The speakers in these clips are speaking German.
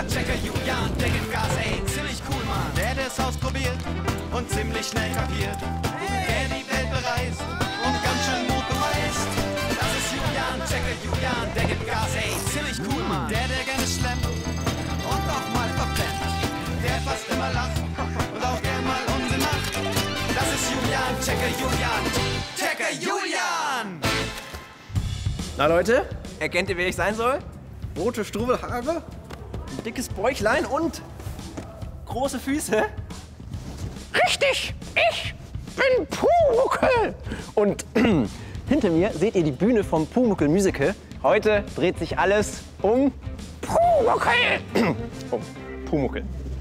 Checker Julian, der gibt Gas, ey, ziemlich cool, Mann. Der es ausprobiert und ziemlich schnell kapiert. Der die Welt bereist und ganz schön Mut beweist. Das ist Julian, Checker Julian, der gibt Gas, ey, ziemlich cool, Mann. Der gerne schlemmt und auch mal verpennt. Der fast immer lacht und auch gern mal Unsinn macht. Das ist Julian, Checker Julian, Checker Julian! Na Leute, erkennt ihr, wer ich sein soll? Rote Strubelhaare, ein dickes Bäuchlein und große Füße. Richtig, ich bin Pumuckl. Und hinter mir seht ihr die Bühne vom Pumuckl Musical. Heute dreht sich alles um Pumuckl. Um Pumuckl.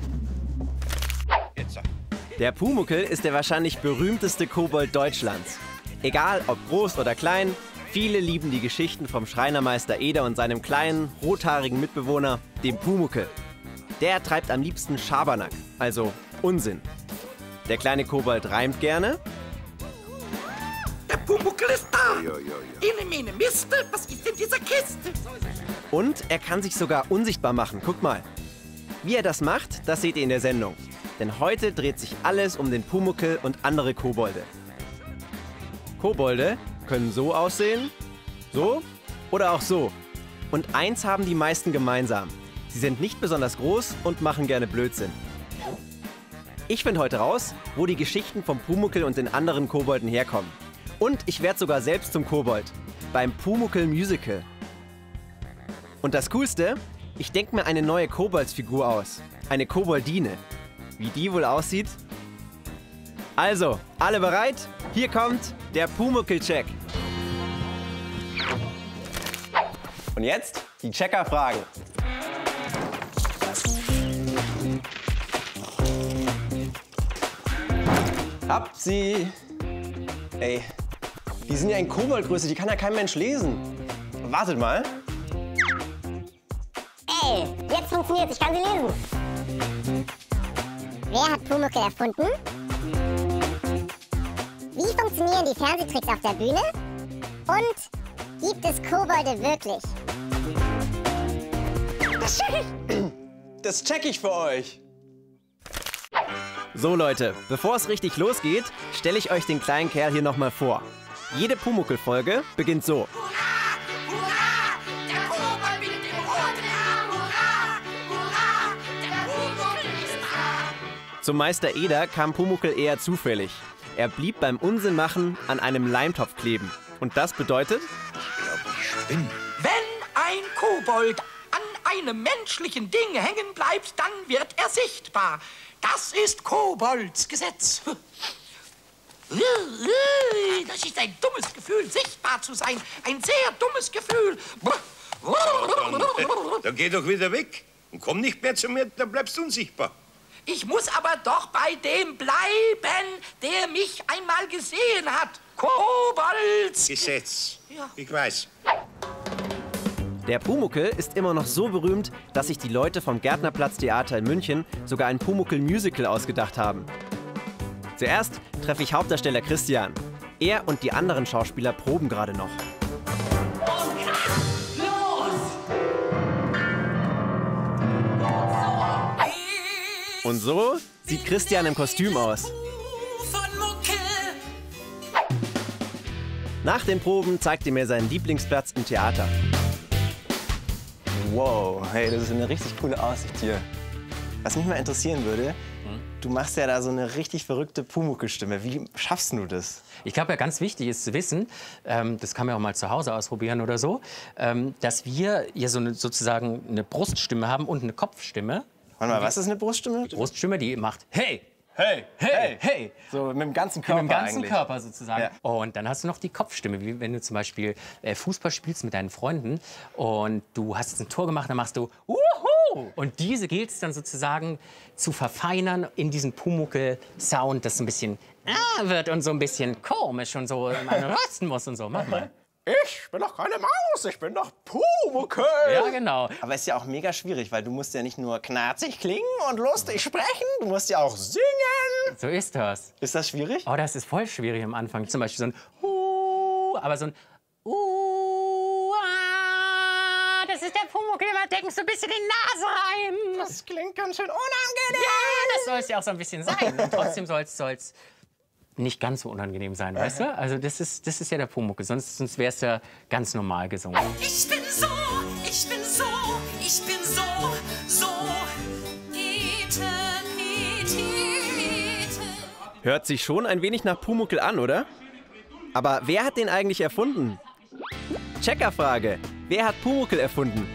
Der Pumuckl ist der wahrscheinlich berühmteste Kobold Deutschlands. Egal ob groß oder klein, viele lieben die Geschichten vom Schreinermeister Eder und seinem kleinen, rothaarigen Mitbewohner, dem Pumuckl. Der treibt am liebsten Schabernack, also Unsinn. Der kleine Kobold reimt gerne. Der Pumuckl ist da! Ine, mene, Miste, was ist in dieser Kiste? Und er kann sich sogar unsichtbar machen, guck mal. Wie er das macht, das seht ihr in der Sendung. Denn heute dreht sich alles um den Pumuckl und andere Kobolde. Kobolde können so aussehen, so oder auch so. Und eins haben die meisten gemeinsam. Sie sind nicht besonders groß und machen gerne Blödsinn. Ich finde heute raus, wo die Geschichten vom Pumuckl und den anderen Kobolden herkommen. Und ich werde sogar selbst zum Kobold. Beim Pumuckl Musical. Und das Coolste, ich denke mir eine neue Koboldsfigur aus. Eine Koboldine. Wie die wohl aussieht? Also, alle bereit? Hier kommt der Pumuckl-Check. Und jetzt die Checker-Fragen. Habt sie. Ey, die sind ja in Koboldgröße, die kann ja kein Mensch lesen. Wartet mal. Ey, jetzt funktioniert's, ich kann sie lesen. Wer hat Pumuckl erfunden? Wie funktionieren die Fernsehtricks auf der Bühne? Und gibt es Kobolde wirklich? Das check ich. Das check ich für euch. So Leute, bevor es richtig losgeht, stelle ich euch den kleinen Kerl hier nochmal vor. Jede Pumuckl-Folge beginnt so. Hurra, hurra, der Kobold mit dem roten Haar, hurra, hurra, der Pumuckl ist da. Zum Meister Eder kam Pumuckl eher zufällig. Er blieb beim Unsinnmachen an einem Leimtopf kleben. Und das bedeutet? Wenn ein Kobold an einem menschlichen Ding hängen bleibt, dann wird er sichtbar. Das ist Kobolds Gesetz. Das ist ein dummes Gefühl, sichtbar zu sein. Ein sehr dummes Gefühl. Dann geh doch wieder weg und komm nicht mehr zu mir, dann bleibst du unsichtbar. Ich muss aber doch bei dem bleiben, der mich einmal gesehen hat. Kobolds Gesetz. Ja. Ich weiß. Der Pumuckl ist immer noch so berühmt, dass sich die Leute vom Gärtnerplatz-Theater in München sogar ein Pumuckl-Musical ausgedacht haben. Zuerst treffe ich Hauptdarsteller Christian. Er und die anderen Schauspieler proben gerade noch. Und so sieht Christian im Kostüm aus. von Muckel. Nach den Proben zeigt er mir seinen Lieblingsplatz im Theater. Wow, hey, das ist eine richtig coole Aussicht hier. Was mich mal interessieren würde, du machst ja da so eine richtig verrückte Pumuckl-Stimme. Wie schaffst du das? Ich glaube, ja, ganz wichtig ist zu wissen, das kann man auch mal zu Hause ausprobieren oder so, dass wir hier so sozusagen eine Bruststimme haben und eine Kopfstimme. Warte mal, was ist eine Bruststimme? Die Bruststimme, die macht hey, Hey, hey, hey. So mit dem ganzen Körper Mit dem ganzen eigentlich. Körper sozusagen. Ja. Und dann hast du noch die Kopfstimme, wie wenn du zum Beispiel Fußball spielst mit deinen Freunden und du hast jetzt ein Tor gemacht, dann machst du Wuhu! Und diese gilt es dann sozusagen zu verfeinern in diesen Pumuckl-Sound, das ein bisschen wird und so ein bisschen komisch und so man rösten muss und so. Mach mal. Ich bin doch keine Maus, ich bin doch Pumuckl. Ja, genau. Aber es ist ja auch mega schwierig, weil du musst ja nicht nur knarzig klingen und lustig sprechen, du musst ja auch singen. So ist das. Ist das schwierig? Oh, das ist voll schwierig am Anfang. Zum Beispiel so ein aber so ein das ist der Pumuckl. Pumuckl immer denkst, so ein bisschen die Nase rein. Das klingt ganz schön unangenehm. Ja, das soll es ja auch so ein bisschen sein. Und trotzdem soll es nicht ganz so unangenehm sein, weißt du? Also das ist ja der Pumuckl, sonst wäre es ja ganz normal gesungen. Ich bin so, ich bin so, ich bin so, so. Ete, Ete, Ete. Hört sich schon ein wenig nach Pumuckl an, oder? Aber wer hat den eigentlich erfunden? Checkerfrage. Wer hat Pumuckl erfunden?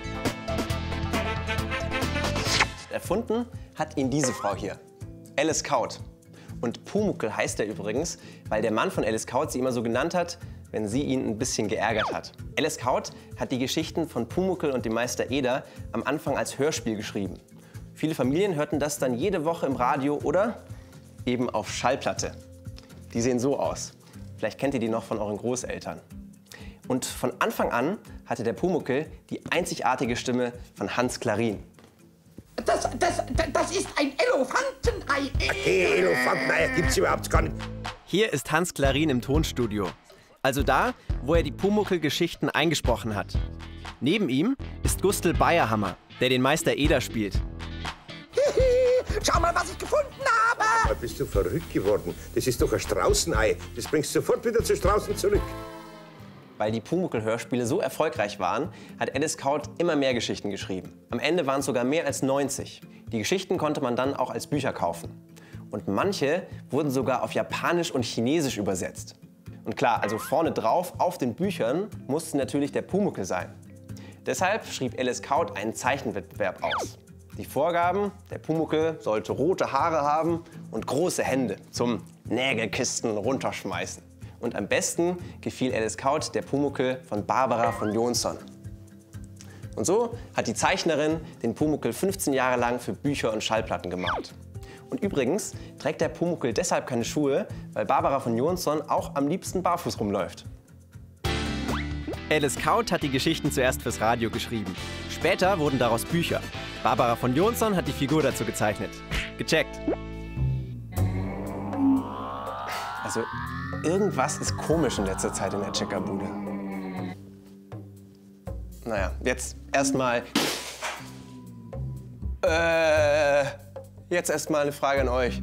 Erfunden hat ihn diese Frau hier, Alice Kaut. Und Pumuckl heißt er übrigens, weil der Mann von Alice Kaut sie immer so genannt hat, wenn sie ihn ein bisschen geärgert hat. Alice Kaut hat die Geschichten von Pumuckl und dem Meister Eder am Anfang als Hörspiel geschrieben. Viele Familien hörten das dann jede Woche im Radio oder eben auf Schallplatte. Die sehen so aus. Vielleicht kennt ihr die noch von euren Großeltern. Und von Anfang an hatte der Pumuckl die einzigartige Stimme von Hans Klarin. Das ist ein Elefantenei. Elefanteneier gibt's überhaupt gar nicht. Hier ist Hans Klarin im Tonstudio. Also da, wo er die Pumuckl-Geschichten eingesprochen hat. Neben ihm ist Gustl Bayerhammer, der den Meister Eder spielt. Schau mal, was ich gefunden habe. Aber bist du verrückt geworden? Das ist doch ein Straußenei. Das bringst du sofort wieder zu Straußen zurück. Weil die Pumuckl-Hörspiele so erfolgreich waren, hat Alice Kaut immer mehr Geschichten geschrieben. Am Ende waren es sogar mehr als 90. Die Geschichten konnte man dann auch als Bücher kaufen. Und manche wurden sogar auf Japanisch und Chinesisch übersetzt. Und klar, also vorne drauf auf den Büchern musste natürlich der Pumuckl sein. Deshalb schrieb Alice Kaut einen Zeichenwettbewerb aus. Die Vorgaben: der Pumuckl sollte rote Haare haben und große Hände zum Nägelkisten runterschmeißen. Und am besten gefiel Alice Kaut der Pumuckl von Barbara von Jonsson. Und so hat die Zeichnerin den Pumuckl 15 Jahre lang für Bücher und Schallplatten gemalt. Und übrigens trägt der Pumuckl deshalb keine Schuhe, weil Barbara von Jonsson auch am liebsten barfuß rumläuft. Alice Kaut hat die Geschichten zuerst fürs Radio geschrieben. Später wurden daraus Bücher. Barbara von Jonsson hat die Figur dazu gezeichnet. Gecheckt. Also, irgendwas ist komisch in letzter Zeit in der Checkerbude. Naja, jetzt erstmal. Jetzt erstmal eine Frage an euch.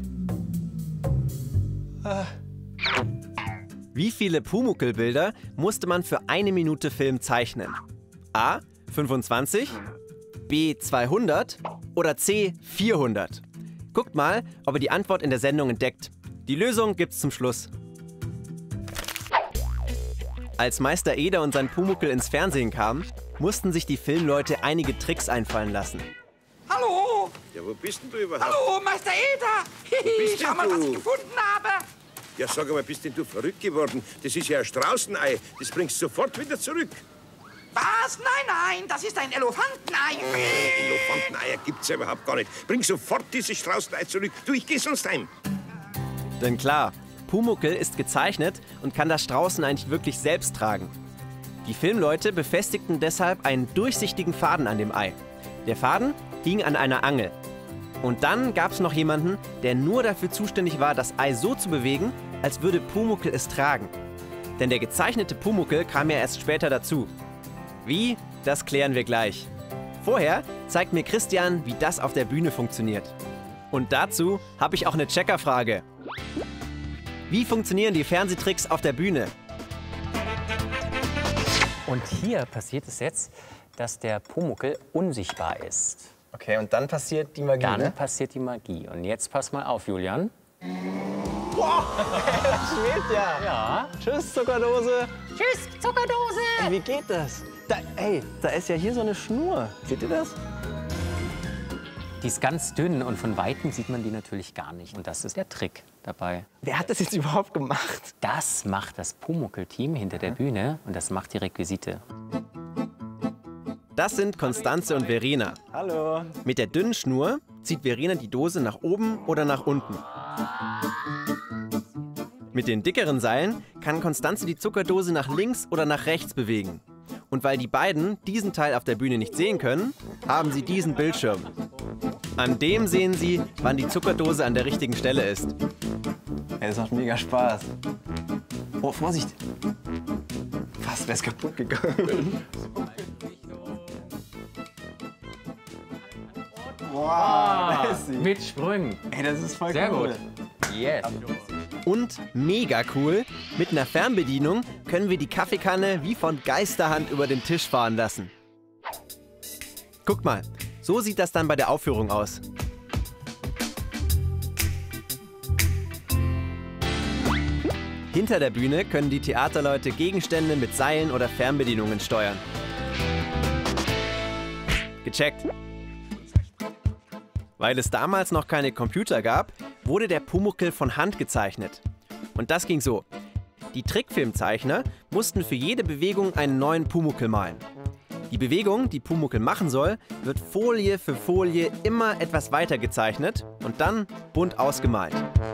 Wie viele Pumuckl-Bilder musste man für 1 Minute Film zeichnen? A. 25, B. 200 oder C. 400? Guckt mal, ob ihr die Antwort in der Sendung entdeckt. Die Lösung gibt's zum Schluss. Als Meister Eder und sein Pumuckl ins Fernsehen kamen, mussten sich die Filmleute einige Tricks einfallen lassen. Hallo, Ja, wo bist denn du überhaupt? hallo, Meister Eder. bist Schau denn mal, was du? ich gefunden habe. Ja, sag mal, bist denn du verrückt geworden? Das ist ja ein Straußenei. Das bringst du sofort wieder zurück. Was? Nein, nein, das ist ein Elefantenei. Elefanteneier gibt's ja überhaupt gar nicht. Bring sofort dieses Straußenei zurück. Du, ich geh sonst heim. Denn klar, Pumuckl ist gezeichnet und kann das Straußenei nicht wirklich selbst tragen. Die Filmleute befestigten deshalb einen durchsichtigen Faden an dem Ei. Der Faden hing an einer Angel. Und dann gab es noch jemanden, der nur dafür zuständig war, das Ei so zu bewegen, als würde Pumuckl es tragen. Denn der gezeichnete Pumuckl kam ja erst später dazu. Wie? Das klären wir gleich. Vorher zeigt mir Christian, wie das auf der Bühne funktioniert. Und dazu habe ich auch eine Checkerfrage. Wie funktionieren die Fernsehtricks auf der Bühne? Und hier passiert es jetzt, dass der Pumuckl unsichtbar ist. Okay, und dann passiert die Magie, Dann passiert die Magie. Und jetzt pass mal auf, Julian. Schwebt ja. Ja. Tschüss, Zuckerdose. Tschüss, Zuckerdose! Ey, wie geht das? Da ist ja hier so eine Schnur. Seht ihr das? Die ist ganz dünn und von Weitem sieht man die natürlich gar nicht. Und das ist der Trick dabei. Wer hat das jetzt überhaupt gemacht? Das macht das Pumuckl-Team hinter der Bühne und das macht die Requisite. Das sind Konstanze und Verena. Hallo. Mit der dünnen Schnur zieht Verena die Dose nach oben oder nach unten. Mit den dickeren Seilen kann Konstanze die Zuckerdose nach links oder nach rechts bewegen. Und weil die beiden diesen Teil auf der Bühne nicht sehen können, haben sie diesen Bildschirm. An dem sehen sie, wann die Zuckerdose an der richtigen Stelle ist. Ey, das macht mega Spaß. Oh, Vorsicht! Fast wär's kaputt gegangen. Mit Sprüngen. Ey, das ist voll Sehr cool. gut. Yes. Und mega cool, mit einer Fernbedienung können wir die Kaffeekanne wie von Geisterhand über den Tisch fahren lassen. Guckt mal, so sieht das dann bei der Aufführung aus. Hinter der Bühne können die Theaterleute Gegenstände mit Seilen oder Fernbedienungen steuern. Gecheckt. Weil es damals noch keine Computer gab, wurde der Pumuckl von Hand gezeichnet. Und das ging so. Die Trickfilmzeichner mussten für jede Bewegung einen neuen Pumuckl malen. Die Bewegung, die Pumuckl machen soll, wird Folie für Folie immer etwas weiter gezeichnet und dann bunt ausgemalt.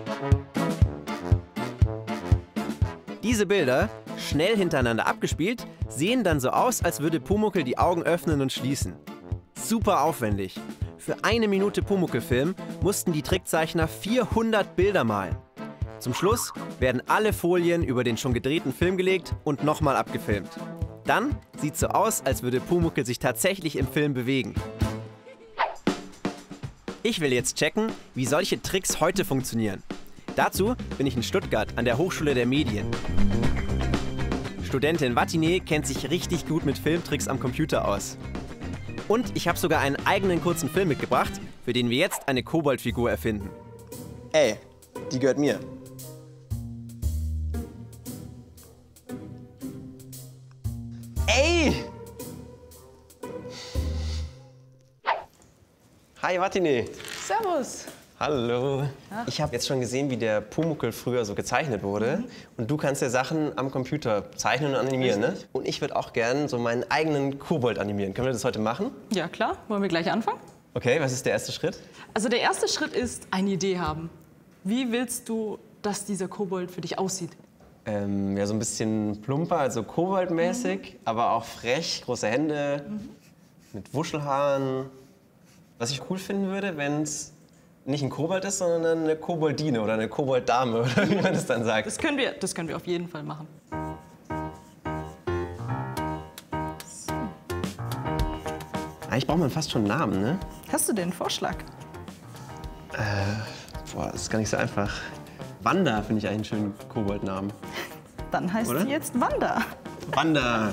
Diese Bilder, schnell hintereinander abgespielt, sehen dann so aus, als würde Pumuckl die Augen öffnen und schließen. Super aufwendig. Für 1 Minute Pumuckl-Film mussten die Trickzeichner 400 Bilder malen. Zum Schluss werden alle Folien über den schon gedrehten Film gelegt und nochmal abgefilmt. Dann sieht es so aus, als würde Pumuckl sich tatsächlich im Film bewegen. Ich will jetzt checken, wie solche Tricks heute funktionieren. Dazu bin ich in Stuttgart an der Hochschule der Medien. Studentin Wattiné kennt sich richtig gut mit Filmtricks am Computer aus. Und ich habe sogar einen eigenen kurzen Film mitgebracht, für den wir jetzt eine Koboldfigur erfinden. Ey, die gehört mir. Ey! Hi, Wattiné. Servus. Hallo. Ich habe jetzt schon gesehen, wie der Pumuckl früher so gezeichnet wurde. Und du kannst ja Sachen am Computer zeichnen und animieren, ne? Und ich würde auch gerne so meinen eigenen Kobold animieren. Können wir das heute machen? Ja, klar. Wollen wir gleich anfangen? Okay, was ist der erste Schritt? Also der erste Schritt ist, eine Idee haben. Wie willst du, dass dieser Kobold für dich aussieht? Ja, so ein bisschen plumper, also koboldmäßig, aber auch frech, große Hände, mit Wuschelhaaren. Was ich cool finden würde, wenn es nicht ein Kobold ist, sondern eine Koboldine oder eine Kobolddame, oder wie man das dann sagt. Das können wir auf jeden Fall machen. Eigentlich braucht man fast schon einen Namen, ne? Hast du denn einen Vorschlag? Boah, das ist gar nicht so einfach. Wanda finde ich eigentlich einen schönen Koboldnamen. Dann heißt Oder? sie jetzt Wanda. Wanda!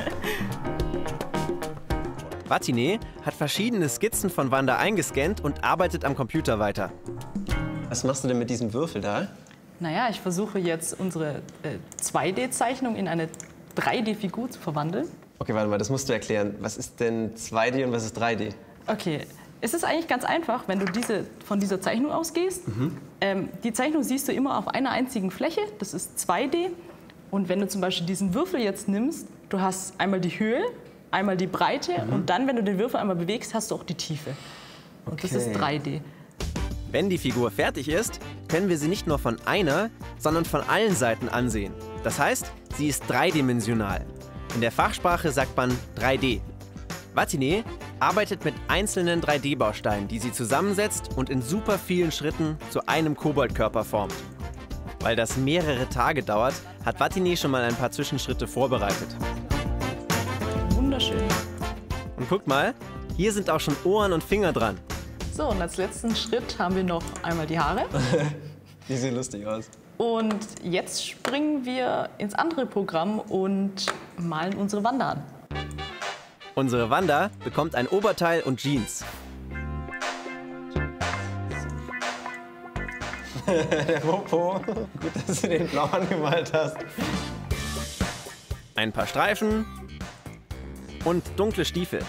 Wattiné hat verschiedene Skizzen von Wanda eingescannt und arbeitet am Computer weiter. Was machst du denn mit diesem Würfel da? Naja, ich versuche jetzt unsere 2D-Zeichnung in eine 3D-Figur zu verwandeln. Okay, warte mal, das musst du erklären. Was ist denn 2D und was ist 3D? Okay, es ist eigentlich ganz einfach, wenn du von dieser Zeichnung ausgehst. Die Zeichnung siehst du immer auf einer einzigen Fläche, das ist 2D. Und wenn du zum Beispiel diesen Würfel jetzt nimmst, du hast einmal die Höhe, einmal die Breite und dann, wenn du den Würfel einmal bewegst, hast du auch die Tiefe. Und das ist 3D. Wenn die Figur fertig ist, können wir sie nicht nur von einer, sondern von allen Seiten ansehen. Das heißt, sie ist dreidimensional. In der Fachsprache sagt man 3D. Wattiné arbeitet mit einzelnen 3D-Bausteinen, die sie zusammensetzt und in super vielen Schritten zu einem Koboldkörper formt. Weil das mehrere Tage dauert, hat Wattiné schon mal ein paar Zwischenschritte vorbereitet. Wunderschön. Und guckt mal, hier sind auch schon Ohren und Finger dran. So, und als letzten Schritt haben wir noch einmal die Haare. Die sehen lustig aus. Und jetzt springen wir ins andere Programm und malen unsere Wanda an. Unsere Wanda bekommt ein Oberteil und Jeans. Der Popo. Gut, dass du den blau angemalt hast. Ein paar Streifen und dunkle Stiefel.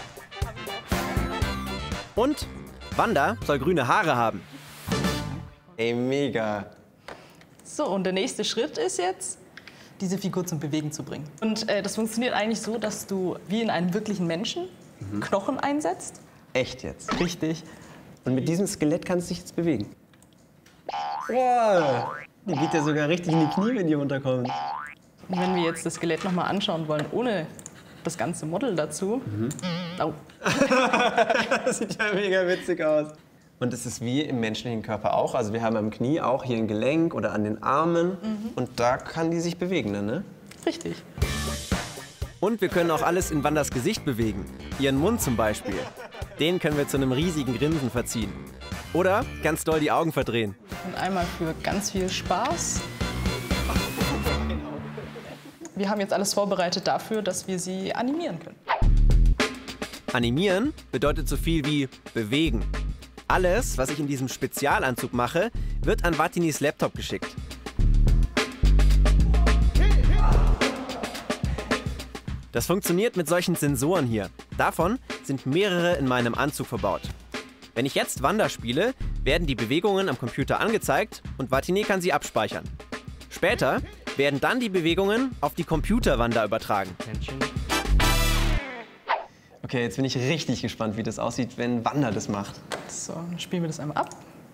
Und Wanda soll grüne Haare haben. Ey, mega. So, und der nächste Schritt ist jetzt, diese Figur zum Bewegen zu bringen. Und das funktioniert eigentlich so, dass du wie in einem wirklichen Menschen Knochen einsetzt. Echt jetzt? Richtig. Und mit diesem Skelett kannst du dich jetzt bewegen. Wow. Die geht ja sogar richtig in die Knie, wenn die runterkommt. Und wenn wir jetzt das Skelett noch mal anschauen wollen, ohne das ganze Model dazu. Oh. Das sieht ja mega witzig aus. Und es ist wie im menschlichen Körper auch. Also wir haben am Knie auch hier ein Gelenk oder an den Armen. Und da kann die sich bewegen dann, ne? Richtig. Und wir können auch alles in Wandas Gesicht bewegen. Ihren Mund zum Beispiel. Den können wir zu einem riesigen Grinsen verziehen. Oder ganz doll die Augen verdrehen. Und einmal für ganz viel Spaß. Wir haben jetzt alles vorbereitet dafür, dass wir sie animieren können. Animieren bedeutet so viel wie bewegen. Alles, was ich in diesem Spezialanzug mache, wird an Vatinis Laptop geschickt. Das funktioniert mit solchen Sensoren hier. Davon sind mehrere in meinem Anzug verbaut. Wenn ich jetzt Wanda spiele, werden die Bewegungen am Computer angezeigt und Vatini kann sie abspeichern. Später werden dann die Bewegungen auf die Computer-Wanda übertragen. Okay, jetzt bin ich richtig gespannt, wie das aussieht, wenn Wanda das macht. So, dann spielen wir das einmal ab.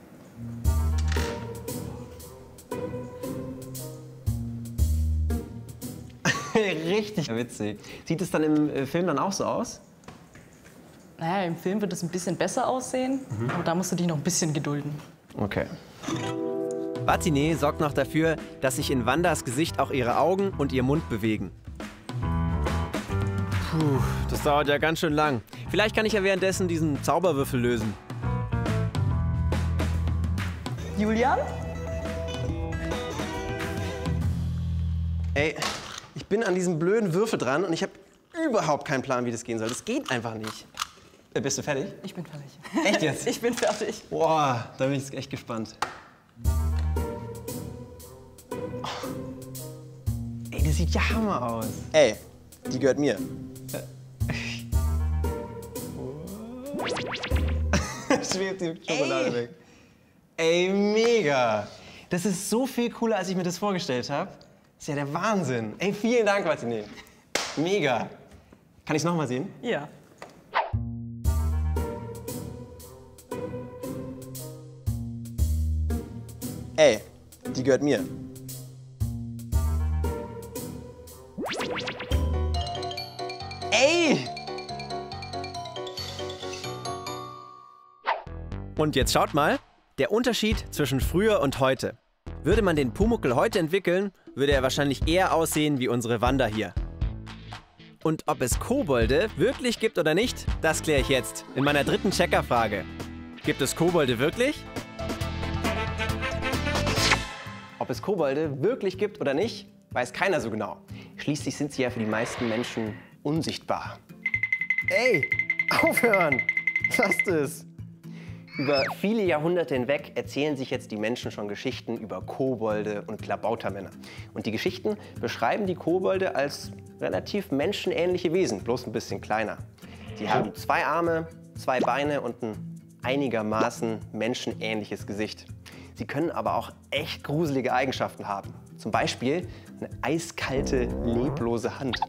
Richtig witzig. Sieht es dann im Film dann auch so aus? Naja, im Film wird es ein bisschen besser aussehen, aber da musst du dich noch ein bisschen gedulden. Okay. Vatine sorgt noch dafür, dass sich in Wandas Gesicht auch ihre Augen und ihr Mund bewegen. Puh, das dauert ja ganz schön lang. Vielleicht kann ich ja währenddessen diesen Zauberwürfel lösen. Julian? Ey, ich bin an diesem blöden Würfel dran und ich habe überhaupt keinen Plan, wie das gehen soll. Das geht einfach nicht. Bist du fertig? Ich bin fertig. Echt jetzt? Ich bin fertig. Boah, da bin ich echt gespannt. Oh. Ey, das sieht ja Hammer aus. Ey, die gehört mir. Schwebt die Schokolade weg. Ey, mega. Das ist so viel cooler, als ich mir das vorgestellt habe. Das ist ja der Wahnsinn. Ey, vielen Dank, Vatine. Mega. Kann ich es nochmal sehen? Ja. Ey, die gehört mir. Ey! Und jetzt schaut mal, der Unterschied zwischen früher und heute. Würde man den Pumuckl heute entwickeln, würde er wahrscheinlich eher aussehen wie unsere Wanda hier. Und ob es Kobolde wirklich gibt oder nicht, das kläre ich jetzt in meiner dritten Checkerfrage. Gibt es Kobolde wirklich? Ob es Kobolde wirklich gibt oder nicht, weiß keiner so genau. Schließlich sind sie ja für die meisten Menschen unsichtbar. Ey, aufhören! Lasst es! Über viele Jahrhunderte hinweg erzählen sich jetzt die Menschen schon Geschichten über Kobolde und Klabautermänner. Und die Geschichten beschreiben die Kobolde als relativ menschenähnliche Wesen, bloß ein bisschen kleiner. Sie haben 2 Arme, 2 Beine und ein einigermaßen menschenähnliches Gesicht. Sie können aber auch echt gruselige Eigenschaften haben. Zum Beispiel eine eiskalte, leblose Hand.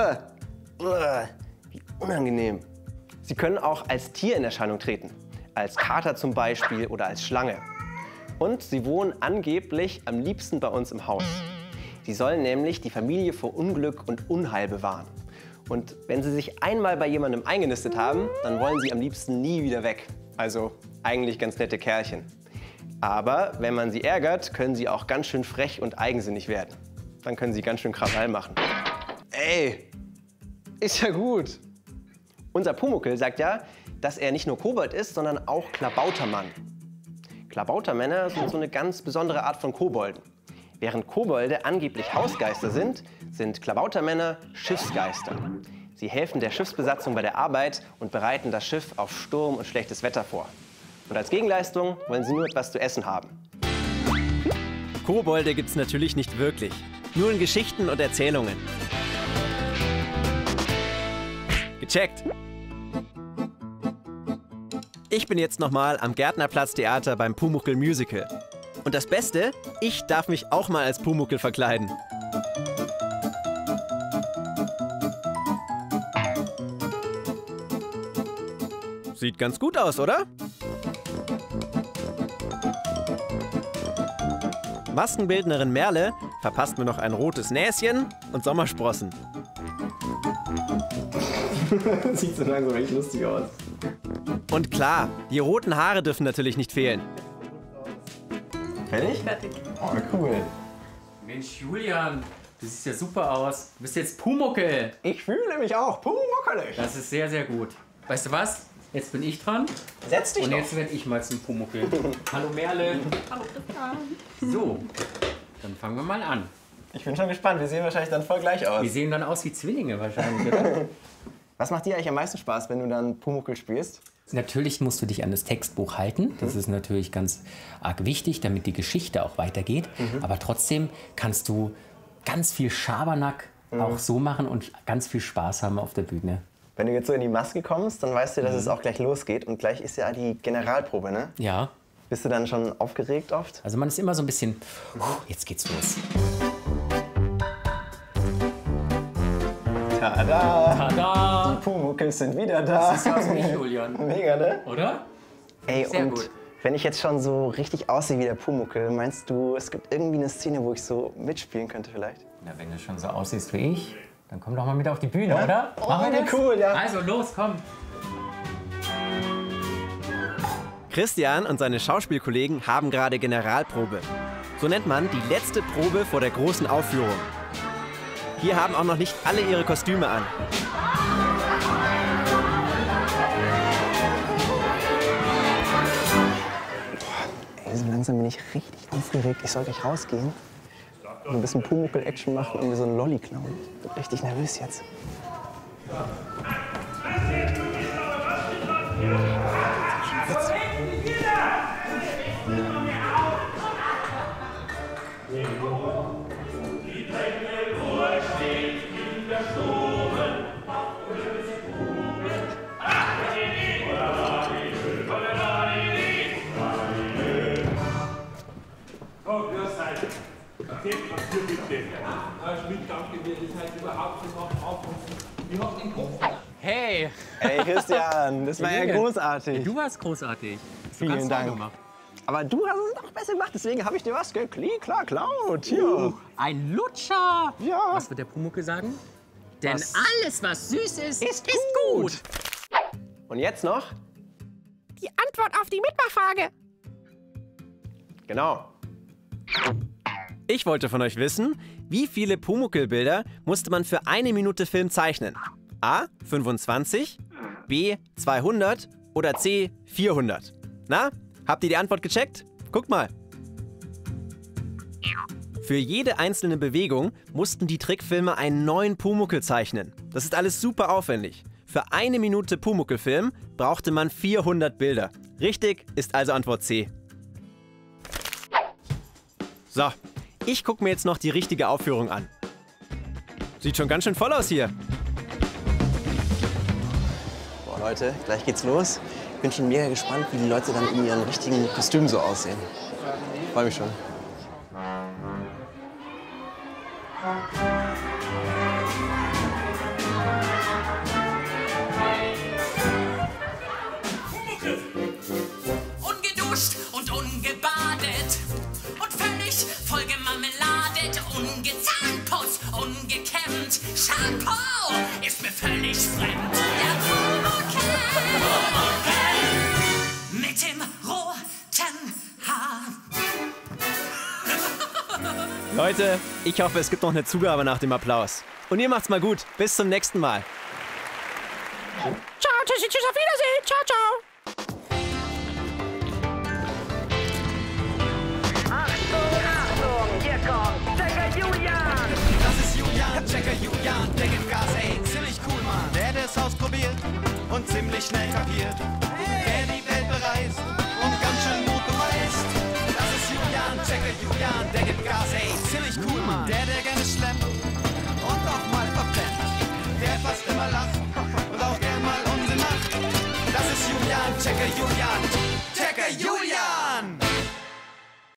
Wie unangenehm. Sie können auch als Tier in Erscheinung treten. Als Kater zum Beispiel oder als Schlange. Und sie wohnen angeblich am liebsten bei uns im Haus. Sie sollen nämlich die Familie vor Unglück und Unheil bewahren. Und wenn sie sich einmal bei jemandem eingenistet haben, dann wollen sie am liebsten nie wieder weg. Also eigentlich ganz nette Kerlchen. Aber wenn man sie ärgert, können sie auch ganz schön frech und eigensinnig werden. Dann können sie ganz schön Krawall machen. Ey, ist ja gut. Unser Pumuckl sagt ja, dass er nicht nur Kobold ist, sondern auch Klabautermann. Klabautermänner sind so eine ganz besondere Art von Kobolden. Während Kobolde angeblich Hausgeister sind, sind Klabautermänner Schiffsgeister. Sie helfen der Schiffsbesatzung bei der Arbeit und bereiten das Schiff auf Sturm und schlechtes Wetter vor. Und als Gegenleistung wollen sie nur etwas zu essen haben. Kobolde gibt's natürlich nicht wirklich. Nur in Geschichten und Erzählungen. Gecheckt! Ich bin jetzt nochmal am Gärtnerplatz Theater beim Pumuckl Musical. Und das Beste, ich darf mich auch mal als Pumuckl verkleiden. Sieht ganz gut aus, oder? Maskenbildnerin Merle verpasst mir noch ein rotes Näschen und Sommersprossen. Sieht so langsam echt lustig aus. Und klar, die roten Haare dürfen natürlich nicht fehlen. Fertig? Fertig. Oh, cool. Mensch, Julian, du siehst ja super aus. Du bist jetzt Pumuckl. Ich fühle mich auch pumuckelig. Das ist sehr, sehr gut. Weißt du was? Jetzt bin ich dran. Setz dich Und doch. jetzt werde ich mal zum Pumuckl. Hallo Merle. Hallo Christian. So, dann fangen wir mal an. Ich bin schon gespannt. Wir sehen wahrscheinlich dann voll gleich aus. Wir sehen dann aus wie Zwillinge wahrscheinlich, oder? Was macht dir eigentlich am meisten Spaß, wenn du dann Pumuckl spielst? Natürlich musst du dich an das Textbuch halten. Das ist natürlich ganz arg wichtig, damit die Geschichte auch weitergeht. Aber trotzdem kannst du ganz viel Schabernack auch so machen und ganz viel Spaß haben auf der Bühne. Wenn du jetzt so in die Maske kommst, dann weißt du, dass es auch gleich losgeht. Und gleich ist ja die Generalprobe, ne? Ja, Bist du dann schon aufgeregt oft? also man ist immer so ein bisschen, jetzt geht's los. Tada! Tada! Die Pumuckls sind wieder da. Das ist aus mich, Julian. Mega, ne? Oder? Ey, Sehr und gut. wenn ich jetzt schon so richtig aussehe wie der Pumuckl, meinst du, es gibt irgendwie eine Szene, wo ich so mitspielen könnte vielleicht? Na, wenn du schon so aussiehst wie ich, dann komm doch mal mit auf die Bühne, oder? Machen wir wie das? cool, ja. Also los, komm. Christian und seine Schauspielkollegen haben gerade Generalprobe. So nennt man die letzte Probe vor der großen Aufführung. Hier haben auch noch nicht alle ihre Kostüme an. Ey, so langsam bin ich richtig aufgeregt. Ich soll gleich rausgehen und ein bisschen Pumuckl-Action machen und mir so einen Lolli klauen. Ich bin richtig nervös jetzt. Hey, Ey, Christian, das war ja großartig. du warst großartig. Hast du Vielen ganz toll Dank. gemacht. Aber du hast es noch besser gemacht, deswegen habe ich dir was klar klaut. Hier. Ein Lutscher! Ja. Was wird der Pumuckl sagen? Denn Was? alles, was süß ist gut. Und jetzt noch? Die Antwort auf die Mitmachfrage. Genau. Ich wollte von euch wissen, wie viele Pumuckl-Bilder musste man für 1 Minute Film zeichnen? A. 25, B. 200 oder C. 400? Na, habt ihr die Antwort gecheckt? Guckt mal. Für jede einzelne Bewegung mussten die Trickfilme einen neuen Pumuckl zeichnen. Das ist alles super aufwendig. Für 1 Minute Pumuckl-Film brauchte man 400 Bilder. Richtig ist also Antwort C. So, ich gucke mir jetzt noch die richtige Aufführung an. Sieht schon ganz schön voll aus hier. Boah, Leute, gleich geht's los. Ich bin schon mega gespannt, wie die Leute dann in ihren richtigen Kostümen so aussehen. Freue mich schon. Ungeduscht und ungebadet und völlig vollgemarmeladet, ungezahnputzt, ungekämmt. Shampoo ist mir völlig fremd. Der Pumuckl mit dem roten Haar. Leute, ich hoffe, es gibt noch eine Zugabe nach dem Applaus. Und ihr macht's mal gut. Bis zum nächsten Mal. Ciao, tschüssi, tschüss, auf Wiedersehen. Ciao, ciao. Das ist Julian, Checker Julian, der gibt Gas, ey, ziemlich cool, Mann. Der hat es ausprobiert und ziemlich schnell kapiert. Der die Welt bereist und ganz schön Mut beweist. Das ist Julian, Checker Julian, der gibt Gas, ey, ziemlich cool, Mann. Der gerne schlemmt und auch mal verpennt. Der fast immer lacht und auch gern mal Unsinn macht. Das ist Julian, Checker Julian.